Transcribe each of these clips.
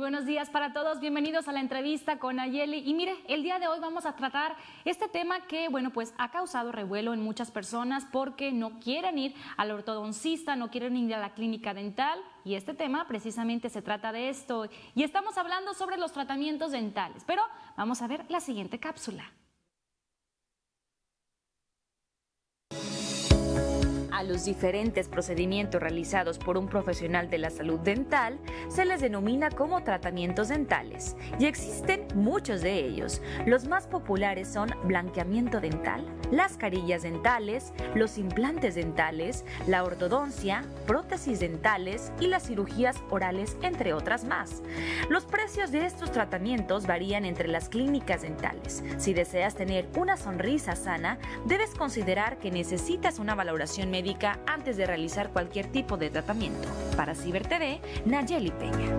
buenos días para todos, bienvenidos a la entrevista con Nayeli. Y mire, el día de hoy vamos a tratar este tema que, bueno, pues ha causado revuelo en muchas personas porque no quieren ir al ortodoncista, no quieren ir a la clínica dental. Y este tema precisamente se trata de esto. Y estamos hablando sobre los tratamientos dentales, pero vamos a ver la siguiente cápsula. A los diferentes procedimientos realizados por un profesional de la salud dental se les denomina como tratamientos dentales y existen muchos de ellos. Los más populares son blanqueamiento dental, las carillas dentales, los implantes dentales, la ortodoncia, prótesis dentales y las cirugías orales, entre otras más. Los precios de estos tratamientos varían entre las clínicas dentales. Si deseas tener una sonrisa sana, debes considerar que necesitas una valoración médica antes de realizar cualquier tipo de tratamiento. Para Ciber TV, Nayeli Peña.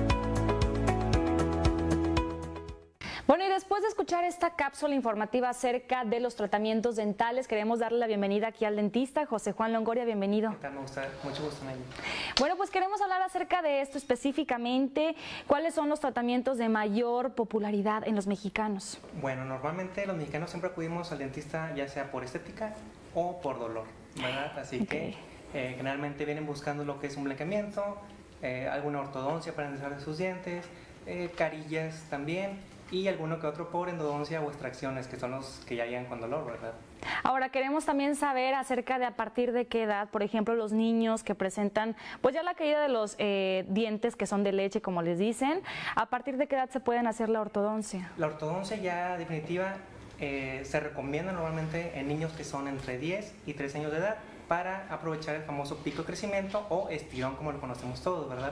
Bueno, y después de escuchar esta cápsula informativa acerca de los tratamientos dentales, queremos darle la bienvenida aquí al dentista, José Juan Longoria, bienvenido. ¿Qué tal? Mucho gusto, Nayeli. Bueno, pues queremos hablar acerca de esto específicamente. ¿Cuáles son los tratamientos de mayor popularidad en los mexicanos? Bueno, normalmente los mexicanos siempre acudimos al dentista ya sea por estética o por dolor, ¿verdad? Así que generalmente vienen buscando lo que es un blanqueamiento, alguna ortodoncia para enderezar sus dientes, carillas también, y alguno que otro por endodoncia o extracciones, que son los que ya llegan con dolor, ¿verdad? Ahora, queremos también saber acerca de a partir de qué edad, por ejemplo, los niños que presentan pues ya la caída de los dientes que son de leche, como les dicen, ¿a partir de qué edad se pueden hacer la ortodoncia? La ortodoncia ya definitiva se recomienda normalmente en niños que son entre 10 y 13 años de edad para aprovechar el famoso pico de crecimiento o estirón, como lo conocemos todos, ¿verdad?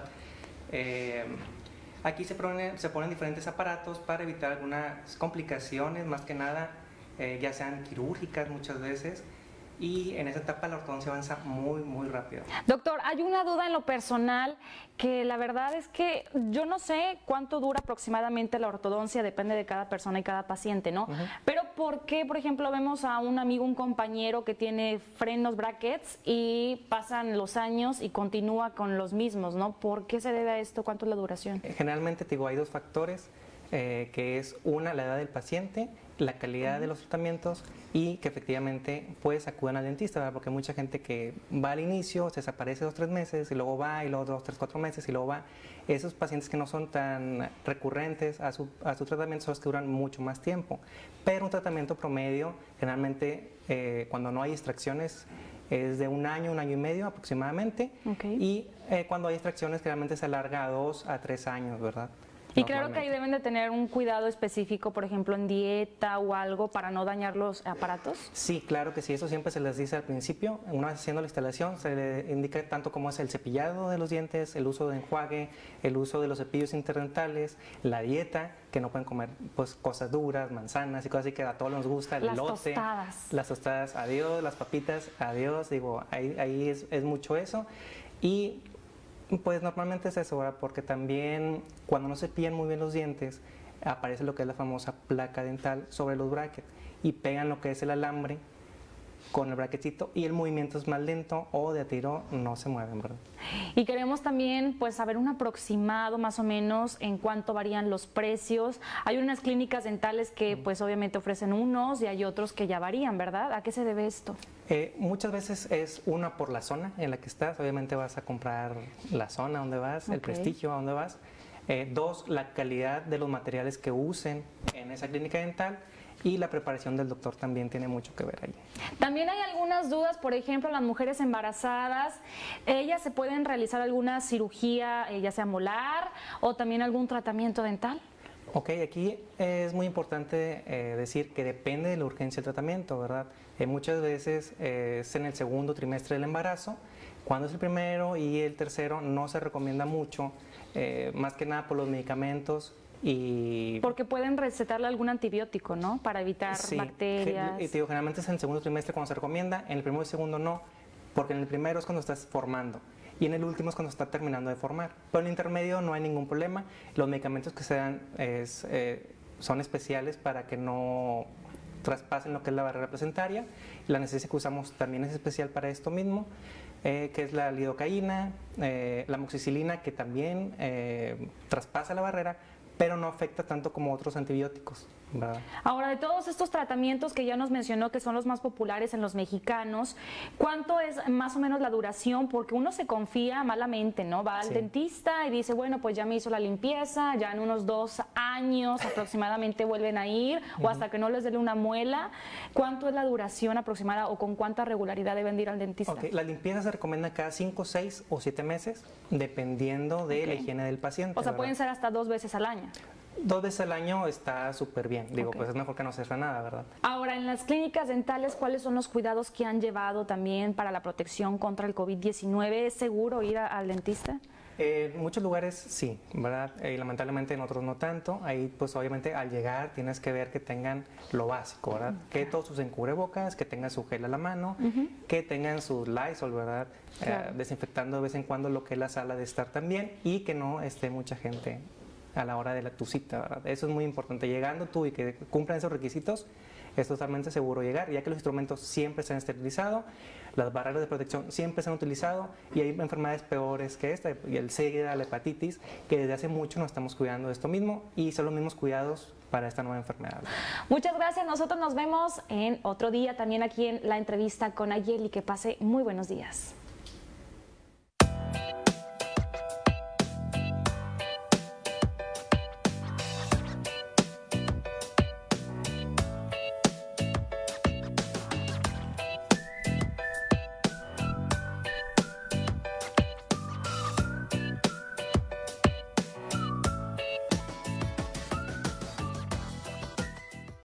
Aquí se ponen diferentes aparatos para evitar algunas complicaciones, más que nada, ya sean quirúrgicas muchas veces, y en esa etapa la ortodoncia avanza muy rápido. Doctor, hay una duda en lo personal que la verdad es que yo no sé cuánto dura aproximadamente la ortodoncia, depende de cada persona y cada paciente, ¿no? Pero ¿por qué, por ejemplo, vemos a un amigo, un compañero que tiene frenos brackets y pasan los años y continúa con los mismos, ¿no? ¿Por qué se debe a esto? ¿Cuánto es la duración? Generalmente, te digo, hay dos factores, que es una, la edad del paciente, la calidad de los tratamientos y que efectivamente pues acudan al dentista, ¿verdad? Porque hay mucha gente que va al inicio, se desaparece 2 o 3 meses y luego va, y luego 2, 3, 4 meses y luego va. Esos pacientes que no son tan recurrentes a su tratamiento son los que duran mucho más tiempo, pero un tratamiento promedio generalmente cuando no hay extracciones es de un año y medio aproximadamente, y cuando hay extracciones generalmente se alarga a 2 a 3 años, ¿verdad? Y claro que ahí deben de tener un cuidado específico, por ejemplo, en dieta o algo para no dañar los aparatos. Sí, claro que sí, eso siempre se les dice al principio. Una vez haciendo la instalación se le indica tanto como es el cepillado de los dientes, el uso de enjuague, el uso de los cepillos interdentales, la dieta, que no pueden comer pues cosas duras, manzanas y cosas así que a todos nos gusta, el elote, las tostadas, adiós, las papitas, adiós, digo, ahí es mucho eso. Y pues normalmente es eso, ¿verdad? Porque también cuando no se cepillan muy bien los dientes, aparece lo que es la famosa placa dental sobre los brackets y pegan lo que es el alambre con el bracketcito y el movimiento es más lento o de a tiro no se mueven, ¿verdad? Y queremos también pues saber un aproximado más o menos en cuánto varían los precios. Hay unas clínicas dentales que pues obviamente ofrecen unos y hay otros que ya varían, ¿verdad? ¿A qué se debe esto? Muchas veces es una por la zona en la que estás, obviamente vas a comprar la zona donde vas, el prestigio a donde vas. 2, la calidad de los materiales que usen en esa clínica dental. Y la preparación del doctor también tiene mucho que ver ahí. También hay algunas dudas, por ejemplo, las mujeres embarazadas, ¿ellas se pueden realizar alguna cirugía, ya sea molar o también algún tratamiento dental? Ok, aquí es muy importante decir que depende de la urgencia del tratamiento, ¿verdad? Muchas veces es en el segundo trimestre del embarazo. Cuando es el primero y el tercero no se recomienda mucho, más que nada por los medicamentos. Porque pueden recetarle algún antibiótico, ¿no? Para evitar bacterias. Y te digo, generalmente es en el segundo trimestre cuando se recomienda, en el primero y segundo no, porque en el primero es cuando estás formando y en el último es cuando está terminando de formar. Pero en el intermedio no hay ningún problema. Los medicamentos que se dan son especiales para que no traspasen lo que es la barrera placentaria. La anestesia que usamos también es especial para esto mismo. que es la lidocaína, la amoxicilina, que también traspasa la barrera, pero no afecta tanto como otros antibióticos, ¿verdad? Ahora, de todos estos tratamientos que ya nos mencionó que son los más populares en los mexicanos, ¿cuánto es más o menos la duración? Porque uno se confía malamente, ¿no? Va al dentista y dice, bueno, pues ya me hizo la limpieza, ya en unos 2 años aproximadamente vuelven a ir, o hasta que no les dé una muela. ¿Cuánto es la duración aproximada o con cuánta regularidad deben de ir al dentista? La limpieza se recomienda cada 5, 6 o 7 meses, dependiendo de la higiene del paciente. O sea, ¿verdad? pueden ser hasta 2 veces al año. 2 veces al año está súper bien. Digo, pues es mejor que no se haga nada, ¿verdad? Ahora, en las clínicas dentales, ¿cuáles son los cuidados que han llevado también para la protección contra el COVID-19? ¿Es seguro ir al dentista? En muchos lugares sí, ¿verdad? Lamentablemente en otros no tanto. Ahí pues obviamente al llegar tienes que ver que tengan lo básico, ¿verdad? Que todos usen cubrebocas, que tengan su gel a la mano, que tengan sus Lysol, ¿verdad? Desinfectando de vez en cuando lo que es la sala de estar también, y que no esté mucha gente a la hora de tu cita, ¿verdad? Eso es muy importante. Llegando tú y que cumplan esos requisitos, es totalmente seguro llegar, ya que los instrumentos siempre se han esterilizado, las barreras de protección siempre se han utilizado, y hay enfermedades peores que esta, y el SIDA, la hepatitis, que desde hace mucho nos estamos cuidando de esto mismo, y son los mismos cuidados para esta nueva enfermedad. Muchas gracias. Nosotros nos vemos en otro día también aquí en la entrevista con Ayeli. Que pase muy buenos días.